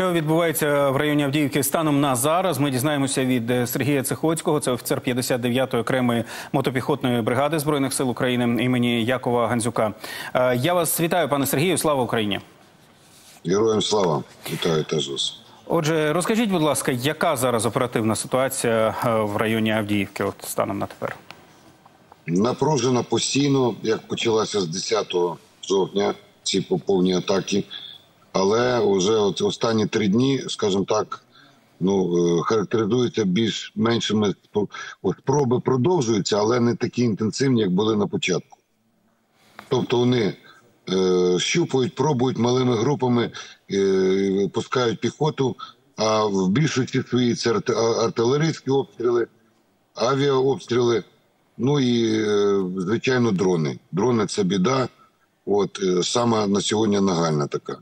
Що відбувається в районі Авдіївки станом на зараз, ми дізнаємося від Сергія Цихоцького, це офіцер 59-ї окремої мотопіхотної бригади Збройних сил України імені Якова Гандзюка. Я вас вітаю, пане Сергію, слава Україні! Героям слава! Вітаю теж вас. Отже, розкажіть, будь ласка, яка зараз оперативна ситуація в районі Авдіївки станом на тепер? Напружена постійно, як почалася з 10 жовтня ці повні атаки. Але вже останні 3 дні, скажімо так, характеризуються більш-меншими. Спроби продовжуються, але не такі інтенсивні, як були на початку. Тобто вони щупають, пробують малими групами, пускають піхоту, а в більшості своїй це артилерійські обстріли, авіаобстріли, ну і, звичайно, дрони. Дрони – це біда, саме на сьогодні нагальна така.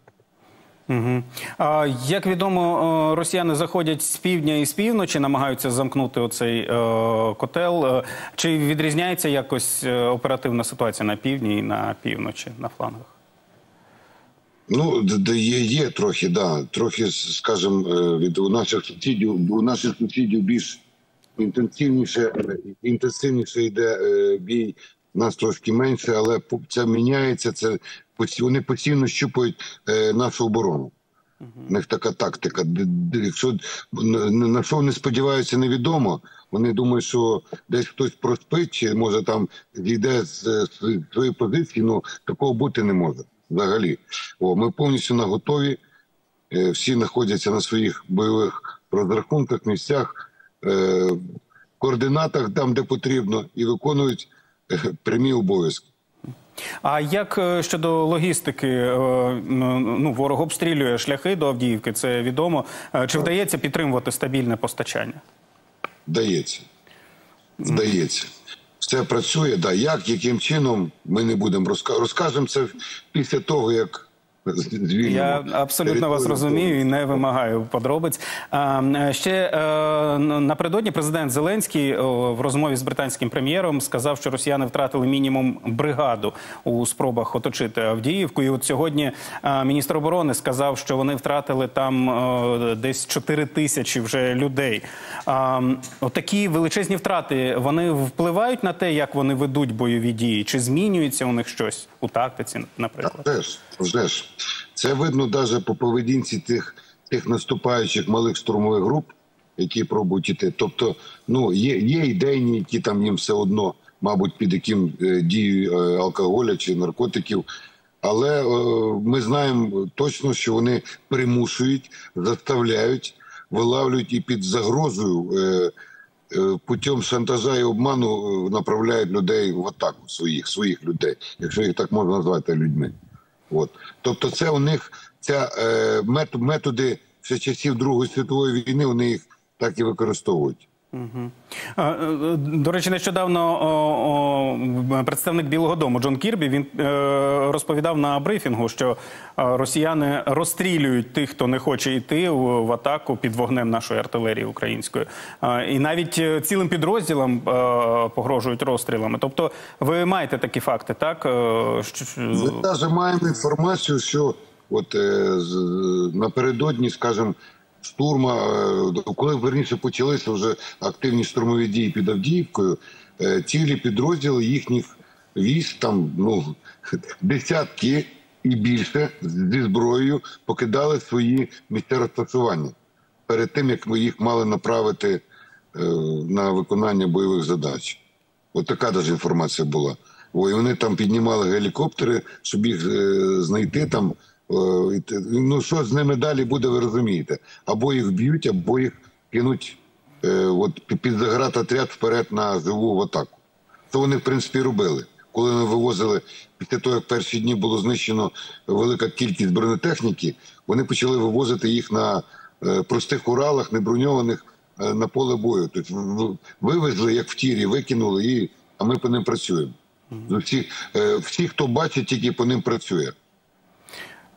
Як відомо, росіяни заходять з півдня і з півночі, намагаються замкнути оцей котел. Чи відрізняється якось оперативна ситуація на півдні і на півночі, на флангах? Ну, є трохи, да. Трохи, скажімо, від у наших сусідів більш інтенсивніше йде бій, нас трошки менше, але це міняється, вони постійно щупають нашу оборону. У них така тактика. Якщо на що вони сподіваються, невідомо. Вони думають, що десь хтось проспить, чи може там зійде з своєї позиції, такого бути не може взагалі. Ми повністю наготові, всі знаходяться на своїх бойових розрахунках, місцях, координатах, там де потрібно, і виконують прямі обов'язки. А як щодо логістики? Ворог обстрілює шляхи до Авдіївки, це відомо. Чи вдається підтримувати стабільне постачання? Вдається. Вдається. Все працює. Да. Яким чином, ми не будемо розкажемо це після того, як звільнимо. Я абсолютно вас розумію і не вимагаю подробиць. Ще напередодні президент Зеленський в розмові з британським прем'єром сказав, що росіяни втратили мінімум бригаду у спробах оточити Авдіївку. І от сьогодні міністр оборони сказав, що вони втратили там десь 4 тисячі вже людей. Отакі величезні втрати, вони впливають на те, як вони ведуть бойові дії? Чи змінюється у них щось у тактиці, наприклад? Вже ж. Це видно навіть по поведінці тих наступаючих малих штурмових груп, які пробують іти. Тобто, є ідейні, які там їм все одно, мабуть, під яким дією алкоголя чи наркотиків. Але ми знаємо точно, що вони примушують, заставляють, вилавлюють і під загрозою путем шантажа і обману направляють людей в атаку, своїх людей, якщо їх так можна назвати людьми. Тобто це у них методи ще часів Другої світової війни, вони їх так і використовують. До речі, нещодавно представник Білого дому Джон Кірбі, він розповідав на брифінгу, що росіяни розстрілюють тих, хто не хоче йти в атаку під вогнем нашої артилерії української. І навіть цілим підрозділам погрожують розстрілами. Тобто ви маєте такі факти, так? Ми навіть маємо інформацію, що напередодні, скажімо, штурма, коли верніше почалися вже активні штурмові дії під Авдіївкою, цілі підрозділи їхніх військ, там десятки і більше зі зброєю покидали свої місця розташування перед тим, як ми їх мали направити на виконання бойових задач. Така навіть інформація була. І вони там піднімали гелікоптери, щоб їх знайти там. Що з ними далі буде, ви розумієте. Або їх б'ють, або їх кинуть під заградотряд вперед на живу атаку. Це вони, в принципі, робили. Коли вони вивозили, після того, як перші дні було знищено велика кількість бронетехніки, вони почали вивозити їх на простих Уралах, неброньованих, на поле бою. Тобто вивезли, як в тірі, викинули, а ми по ним працюємо. Всі, хто бачить, тільки по ним працює.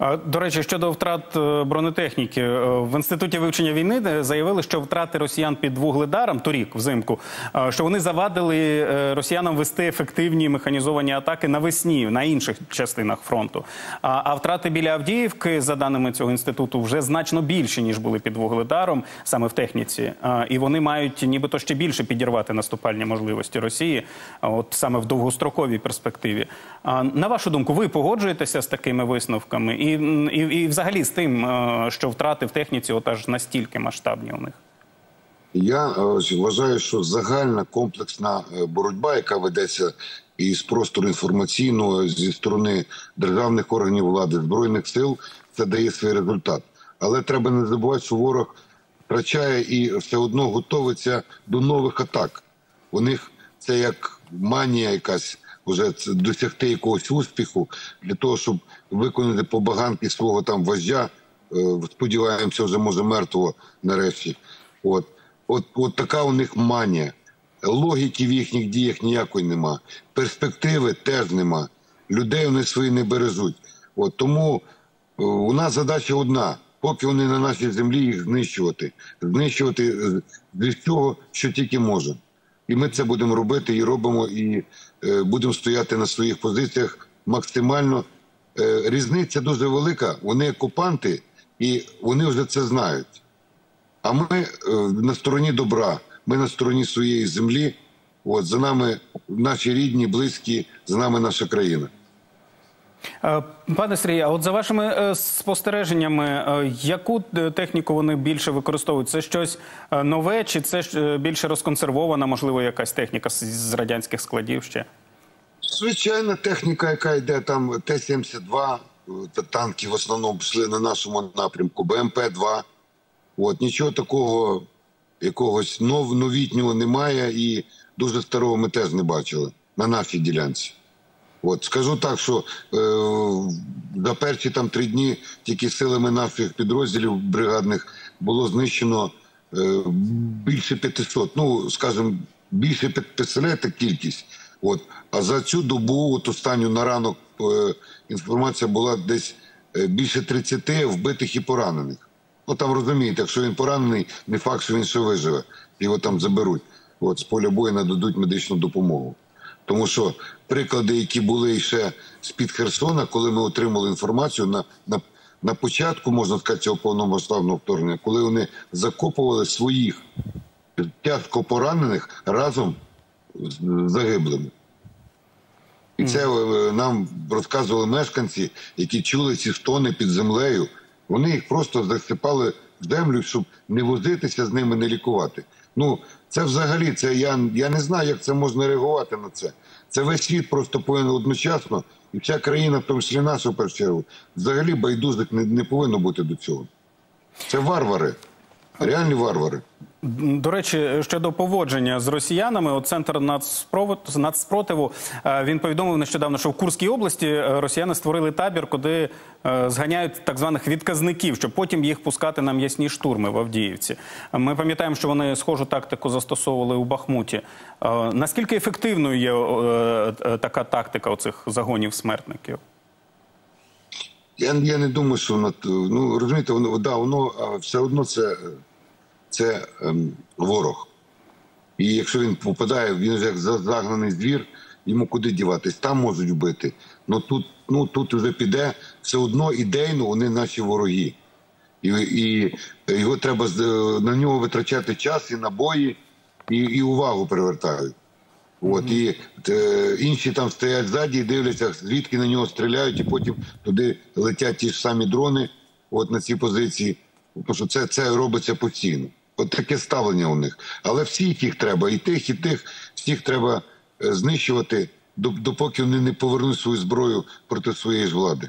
До речі, щодо втрат бронетехніки, в Інституті вивчення війни заявили, що втрати росіян під Вугледаром торік, взимку, що вони завадили росіянам вести ефективні механізовані атаки навесні на інших частинах фронту. А втрати біля Авдіївки, за даними цього інституту, вже значно більші, ніж були під Вугледаром, саме в техніці. І вони мають нібито ще більше підірвати наступальні можливості Росії, от саме в довгостроковій перспективі. На вашу думку, ви погоджуєтеся з такими висновками? І взагалі з тим, що втрати в техніці аж настільки масштабні у них? Я вважаю, що загальна комплексна боротьба, яка ведеться із простору інформаційного, зі сторони державних органів влади, Збройних сил, це дає свій результат. Але треба не забувати, що ворог втрачає і все одно готовиться до нових атак. У них це як манія якась, вже досягти якогось успіху для того, щоб виконати побаганки свого там вождя, сподіваємося, вже може мертвого нарешті. От така у них манія. Логіки в їхніх діях ніякої нема. Перспективи теж нема. Людей вони свої не бережуть. Тому у нас задача одна. Поки вони на нашій землі, їх знищувати. Знищувати з всього, що тільки можемо. І ми це будемо робити, і робимо, і будемо стояти на своїх позиціях максимально. Різниця дуже велика. Вони окупанти, і вони вже це знають. А ми на стороні добра, ми на стороні своєї землі. За нами наші рідні, близькі, за нами наша країна. Пане Сергію, а от за вашими спостереженнями, яку техніку вони більше використовують? Це щось нове, чи це більше розконсервована, можливо, якась техніка з радянських складів ще? Звичайна техніка, яка йде, там Т-72, танки в основному пішли на нашому напрямку, БМП-2. Нічого такого, якогось новітнього немає, і дуже старого ми теж не бачили на нашій ділянці. Скажу так, що за перші 3 дні тільки силами наших підрозділів бригадних було знищено більше 500. Скажімо, більше 500 кількість. А за цю добу, останню на ранок, інформація була десь більше 30 вбитих і поранених. Там розумієте, якщо він поранений, не факт, що він ще виживе. Його там заберуть. З поля бою нададуть медичну допомогу. Тому що приклади, які були ще з-під Херсона, коли ми отримали інформацію на початку, можна сказати, цього повномасштабного вторгнення, коли вони закопували своїх тяжко поранених разом з загиблими. І це нам розказували мешканці, які чули ці стони під землею. Вони їх просто засипали в землю, щоб не возитися з ними, не лікувати. Це взагалі, я не знаю, як це можна реагувати на це. Це весь світ просто повинен одночасно, і вся країна, в тому числі наша, в першу чергу, взагалі байдужих не повинно бути до цього. Це варвари, реальні варвари. До речі, щодо поводження з росіянами, Центр нацспротиву, він повідомив нещодавно, що в Курській області росіяни створили табір, куди зганяють так званих відказників, щоб потім їх пускати на м'ясні штурми в Авдіївці. Ми пам'ятаємо, що вони схожу тактику застосовували у Бахмуті. Наскільки ефективною є така тактика оцих загонів смертників? Я не думаю, що воно, розумієте, воно все одно це ворог. І якщо він попадає, він вже як загнаний звір, йому куди діватись? Там можуть вбити. Тут вже піде, все одно ідейно вони наші вороги. І його треба, на нього витрачати час і набої, і увагу привертають. І інші там стоять ззаді і дивляться, звідки на нього стріляють, і потім туди летять ті ж самі дрони на ці позиції. Тому що це робиться постійно. Таке ставлення у них. Але всіх їх треба, і тих, всіх треба знищувати, допоки вони не повернуть свою зброю проти своєї ж влади.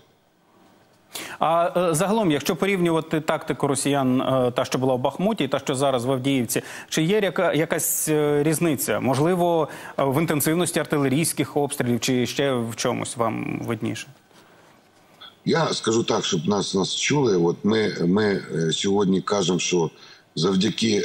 А загалом, якщо порівнювати тактику росіян, та, що була в Бахмуті, і та, що зараз в Авдіївці, чи є якась різниця? Можливо, в інтенсивності артилерійських обстрілів, чи ще в чомусь вам видніше? Я скажу так, щоб нас чули. Ми сьогодні кажемо, що завдяки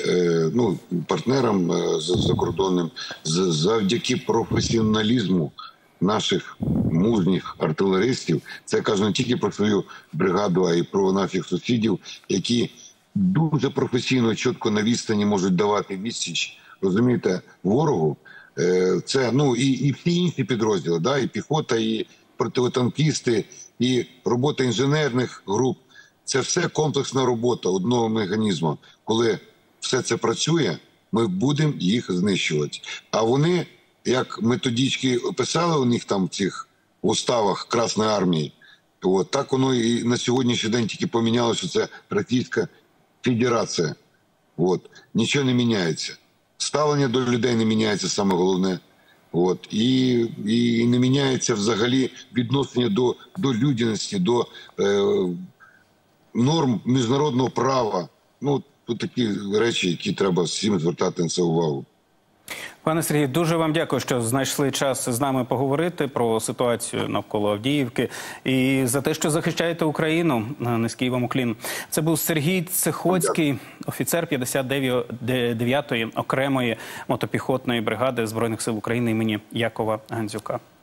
партнерам закордонним, завдяки професіоналізму наших мужніх артилеристів. Це я кажу не тільки про свою бригаду, а й про наших сусідів, які дуже професійно, чітко на відстані можуть давати відсіч, розумієте, ворогу. Це, ну, і всі інші підрозділи, да, і піхота, і протитанкісти, і робота інженерних груп. Це все комплексна робота одного механізму. Коли все це працює, ми будемо їх знищувати. А вони, як методички писали у них там в цих уставах Красної армії, от, так воно і на сьогоднішній день тільки помінялося, що це Російська Федерація. От. Нічого не міняється. Ставлення до людей не міняється, саме головне. От. І не міняється взагалі відношення до людяності, до норм міжнародного права. Ну, тут такі речі, які треба всім звертати на це увагу. Пане Сергію, дуже вам дякую, що знайшли час з нами поговорити про ситуацію навколо Авдіївки і за те, що захищаєте Україну. Низький вам уклін. Це був Сергій Цехоцький, офіцер 59-ї окремої мотопіхотної бригади Збройних сил України імені Якова Гандзюка.